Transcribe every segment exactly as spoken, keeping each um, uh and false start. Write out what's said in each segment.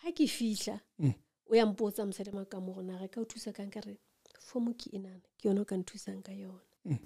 ha ke fihla o ya mpotsa mosadi Makamu gona re ka o thusa kang ka re fomo ke enana ke yona ka nthusang ka yona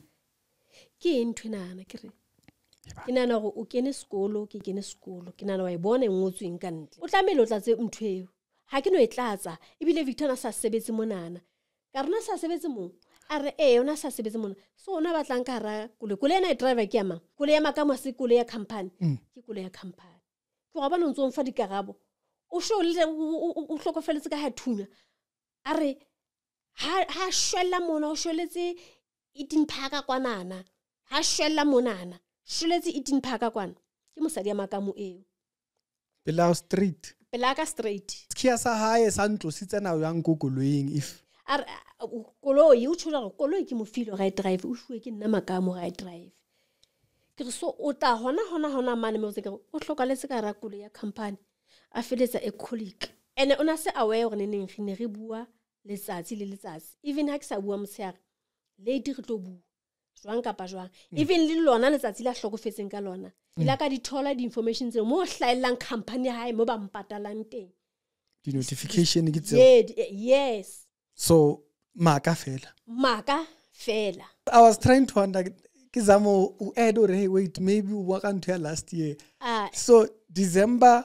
ke eng thwenana ke re ke nana go o kene sekolo ke kene sekolo ke nana wa e bona e ngotsweng ka ntle o tlamele o tlatse mthweo ha ke no e tlatsa ebile Victor na sa sebetse monana ka rena sa sebetse mo a re eh ona sa sebetse mona so ona batlang ka ra kole kole ena e driver ke ama kole ya Makamu se kole ya company ke kole ya company ke go bona ntse o mfa dikarabo o sho le o hlokofeletse ka ha thunya a re ha ha shwella mona o shweletse eating phaka kwanana ha shwella monana shweletse eating phaka kwana ke mosadi ya Makamu eo Below street pelaka straight kia sa hae sa ntlo se tsena yang gogoloing if ar koloi o tshola go koloi ke mo filo ga e drive o shwe ke nna Makamu ga e drive ke re so o ta hona hona hona mane mo se ke o hlokaletse ka ra koloi ya company a feletsa a colleague ene ona se aware gore neng gine re bua letsatsi le letsatsi even ha ke sa bua motshega lady re tlo bua jwang kapa jwang even le lona letsatsi la hlokofetseng ka lona ila ka di thola di information tse mo hlaelang company hae mo ba mpatalang teng di notification ke tseo yes so maka fela maka fela I was trying to wonder ke zamo u add or hey wait maybe u wa ka ntho ya last year uh, so December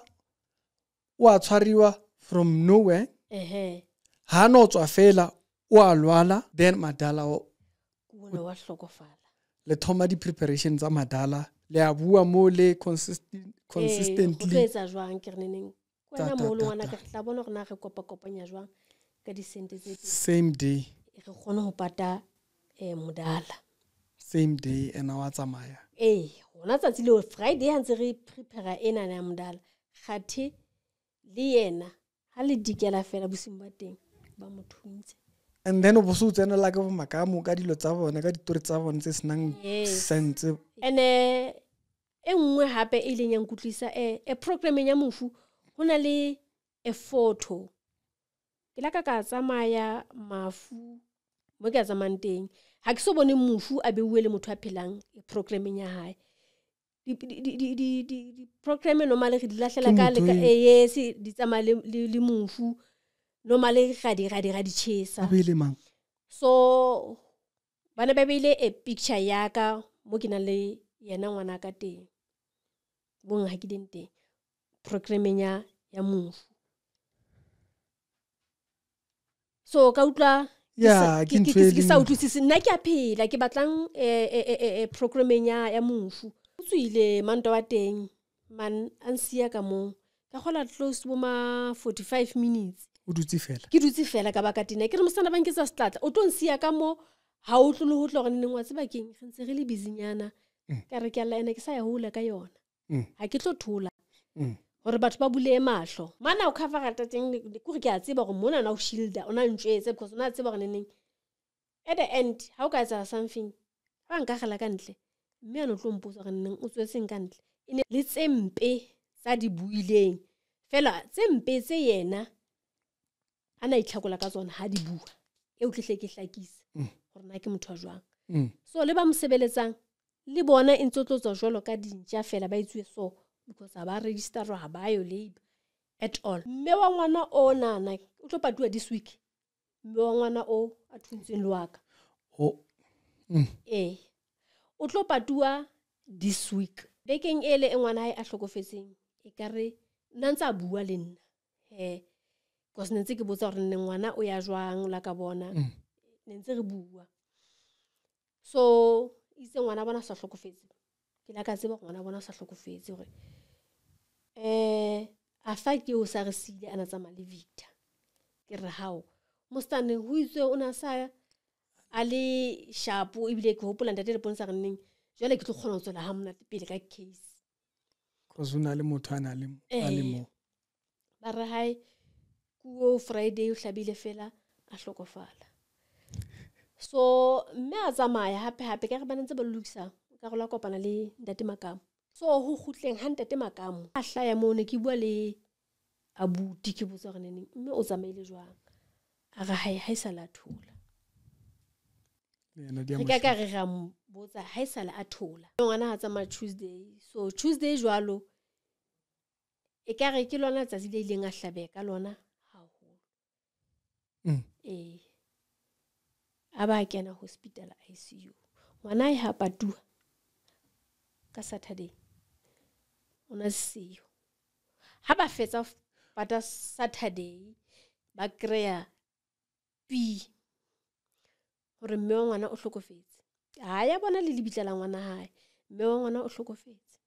wa tshwariwa from nowhere ehe ha no tswa fela o a lwala then madala o kuno wa hlokofala le thoma di preparations tsa madala le a bua mo le consistent consistently go tsetsa jwang ke reneng kwena mo lo ngwana ke tla bona gore na re kopa kopanya jwang ka di sente tse same day re gone go pata eh modala same day ena wa tsamaya eh gona tsatsi le Friday ha ntse re prepare ena ya modala kgathe le yena ha le dikela fela bosimba teng ba mothuntse and then o boso tsena la ka bo Makamu ka dilo tsa bona ka ditori tsa bona tse senang sense ene e nngwe hape e leng yang kutlisa e e programming ya mofu hona le e photo ke la ka ka tsamaya mafu mo ke tsamayang teng ha ke so bone mofu a beuwe le motho a phelang e programming ya hae di di di di di program normally re di lahlela ka le ka yes di tsamaya le le mofu normally ga di ga di ga di chesa be le mang so bana ba beile e picture ya ka mo ke na le yena ngwana ka teng bong ha ke ding teng programming ya ya mofu so ka utla ya ke ntwele ke sa utlwisise nna ke a phela ke batlang e programming ya ya mofu o tswile manto wa teng man ansia ka mo ka gola close bo ma forty-five minutes o dutse fela ke dutse fela ka baka tina ke re mosana bang ke tsa stlatla o tlo nsia ka mo ha o tlo le ho tlo go neng wa tseba keng re ntse re le busy nyana ka re ke alla ene ke sa ya hula ka yona ha ke tlo thola gore batho ba bule mahlo mana o cover rata teng ke re ke a tseba gore mona na o shielda ona ntshwetse because ona tseba gore neng at the end how ka etsa something ba nka gala ka ntle mme ana tlo mpotsa gore neng o tswetseng ka ntle ene le tsempe tsa di buileng fela tsempe tse yena ana itlhakola ka tsona ha di bua e o tlehle ke hlakisa gore na ke motho wa jwang so le ba mosebeletsang le bona e ntsotlotsa jwalo ka dintja fela ba itswe so because aba register ha ba yo labor at all mme wa ngwana o nana o tlo patua this week mme wa ngwana o a thuntseng lwaka o eh o tlo patua this week bekeng ele e ngwana hae a hlokofetseng e kare nna ntse a bua le nna he because nentse ke botsa gore nne ngwana o ya jwang la ka bona nentse re bua so itse ngwana bona sa hlokofetse ke la ka tseba ngwana bona sa hlokofetse gore eh a fa ke o sa re sile ana tsa male Victor ke re hao mostane ho itse ona sa a le sharpo e bile ke hopola ntate le ponsa renneng jwale ke tlo kgona ho tswela ha mona pele ka case because una le motho ana le a le mo ba re hai kuo Friday o hlabile fela a hlokofala so mme a tsamaya hape hape ka re ba ntse ba lokisa ka go la kopana le ntate Makamu so ho khutleng ha ntate Makamu a hlaya mo ne ke bua le abuti ke botsa gore neng mme o tsamaile jwang a ga hae ha isala thola yena dia mo ka ka re ga botsa ha isala a thola ngwana ha tsama Tuesday so Tuesday jwalo e ka re ke lona tsatsi le ileng a hlabe ka lona haholo eh a ba kena hospital I C U ngwana e ha patua ka Saturday ona siyo ha ba fetsa pata Saturday ba kreya P hore mme wa ngwana o hlokofetse ha ya bona le lebitla la ngwana hae mme wa ngwana o hlokofetse